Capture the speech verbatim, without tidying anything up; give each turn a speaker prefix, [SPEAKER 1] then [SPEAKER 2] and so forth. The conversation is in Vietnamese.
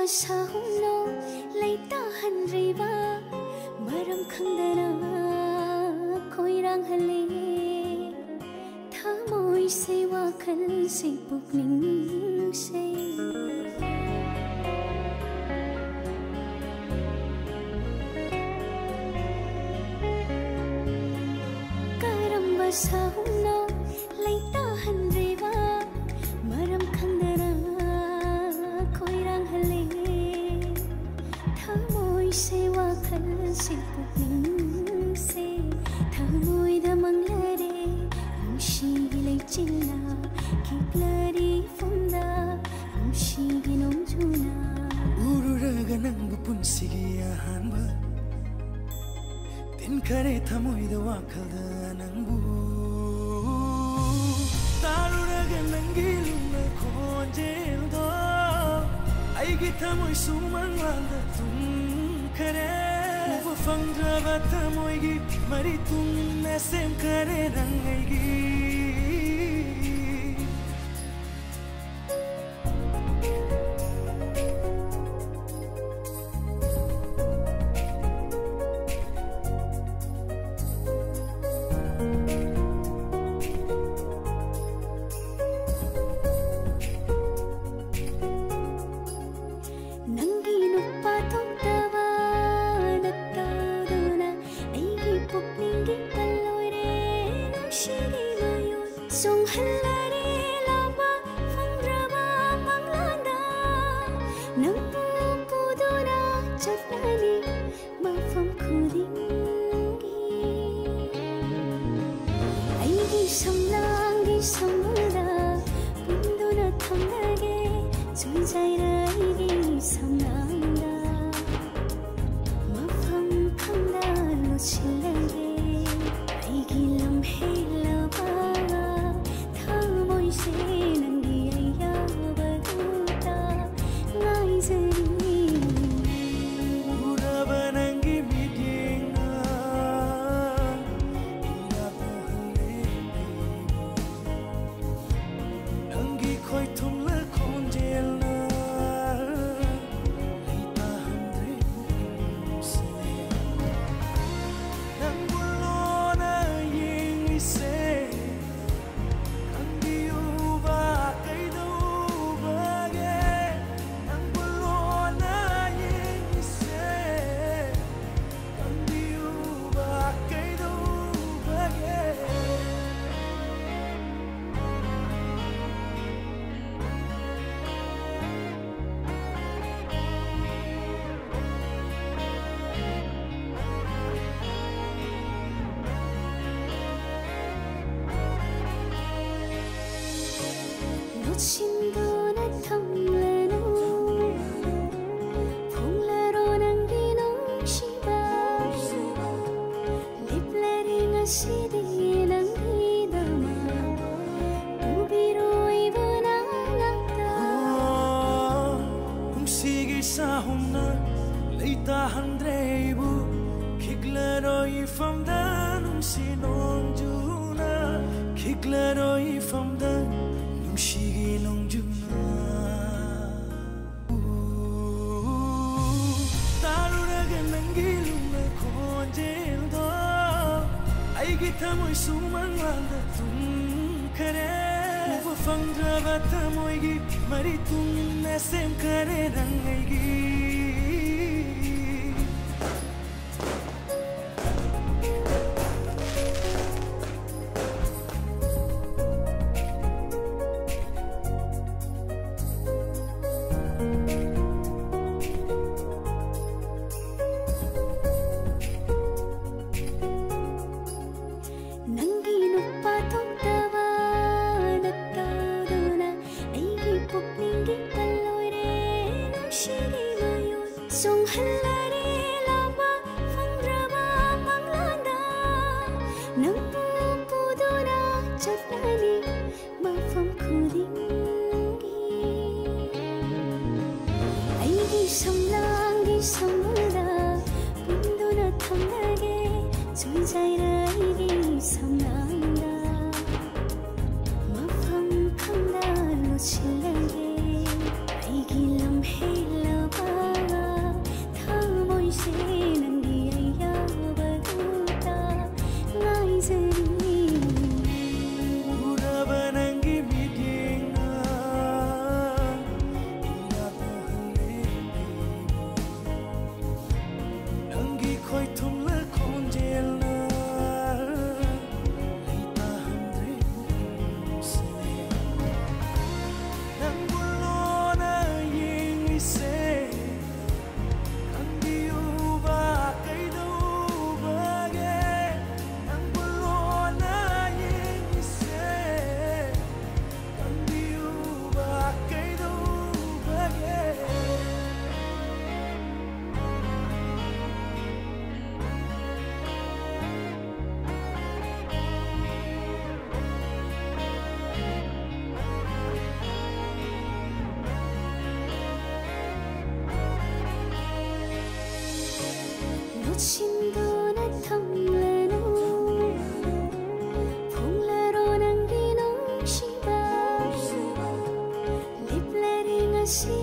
[SPEAKER 1] ꯁꯥꯍꯨꯝꯅꯣ ꯂꯩꯇꯥꯍꯟꯗ꯭ꯔꯤꯕ ꯃꯔꯝ ꯈꯪꯗꯅ ꯈꯣꯏꯔꯥꯡꯍꯜꯂꯦ ꯊꯃꯣꯏꯁꯦ ꯋꯥꯈꯜꯁꯦ ꯄꯨꯛꯅꯤꯡꯁꯦ ꯀꯔꯝꯕ ꯁꯥꯍꯨꯝꯅꯣ ꯂꯩꯇꯥꯍꯟꯗ꯭ꯔꯤꯕ ꯃꯔꯝ ꯈꯪꯗꯅ ꯊꯃꯣꯏꯁꯦ ꯋꯥꯈꯜꯁꯦ ꯄꯨꯛꯅꯤꯡꯁꯦ ꯊꯃꯣꯏꯗ ꯃꯪꯂꯔꯦ ꯅꯨꯡꯁꯤꯒꯤ ꯂꯩꯆꯤꯜꯅ ꯈꯤꯛꯂꯔꯤ ꯐꯝꯗ ꯅꯨꯡꯁꯤꯒꯤ ꯅꯣꯡꯖꯨꯅ
[SPEAKER 2] ꯎꯔꯨꯔꯒ ꯅꯪꯕꯨ ꯄꯨꯟꯁꯤꯒꯤ ꯑꯍꯥꯟꯕ ꯇꯤꯟꯈꯔꯦ ꯊꯃꯣꯏꯗ ꯋꯥꯈꯜꯗ ꯅꯪꯕꯨ ꯇꯥꯔꯨꯔꯒ ꯅꯪꯒꯤ ꯂꯨꯝꯅ ꯈꯣꯟꯖꯦꯜꯗꯣ ꯑꯩꯒꯤ ꯊꯃꯣꯏ ꯁꯨꯃꯥꯡꯂꯥꯟꯗ ꯊꯨꯝꯈꯔꯦ ꯎꯕ ꯐꯪꯗ꯭ꯔꯕ ꯊꯃꯣꯏꯒꯤ ꯃꯔꯤ ꯇꯨꯡꯅ ꯁꯦꯝꯈꯔꯦ ꯅꯪ ꯑꯩꯒꯤ Samnanda samnanda punduna thamlage zuijaira aigi samnanda mafam khangda luchilage aigi lamhelaba thamoi se nangi ayabaduta ngaijari uraba nangi midinga khoi thum la khonjel na leita handre se nang bulona ying se kan diu ba kai do ba ge nang bulona ying se kan diu ba kai do ba ge 친구나 탐내노 풍라로 남긴 옹시바 립레링 아시디 남기다마 우비로 입은 안락다 음식이 사홈나 레이타 한드레이부 킥레로 이fam다 음식 농주나 킥레로 이fam다 Shigi nongjuna Taruraga nangi luna khonjeldo Aigi thamoi sumanglanda thumkhare Uba fangdraba thamoigi mari tumna semkhare rang aigi Samnanda samnanda punduna thamlage zuijaira aigi samnanda mafam khangda luchilage aigi lamhelaba
[SPEAKER 1] si